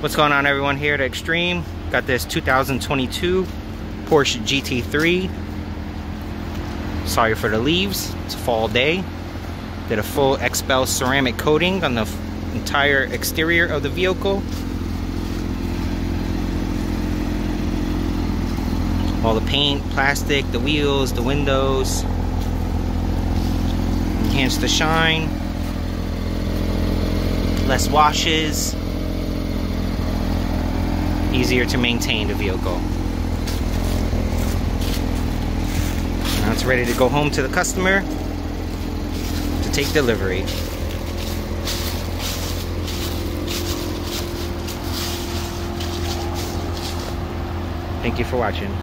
What's going on, everyone? Here at Extreme, got this 2022 Porsche GT3. Sorry for the leaves, it's a fall day. Did a full XPEL ceramic coating on the entire exterior of the vehicle. All the paint, plastic, the wheels, the windows. Enhance the shine. Less washes. Easier to maintain the vehicle. Now it's ready to go home to the customer to take delivery. Thank you for watching.